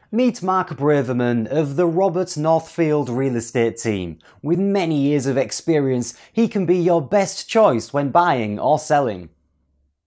Meet Mark Braverman of the Robert Northfield real estate team. With many years of experience, he can be your best choice when buying or selling.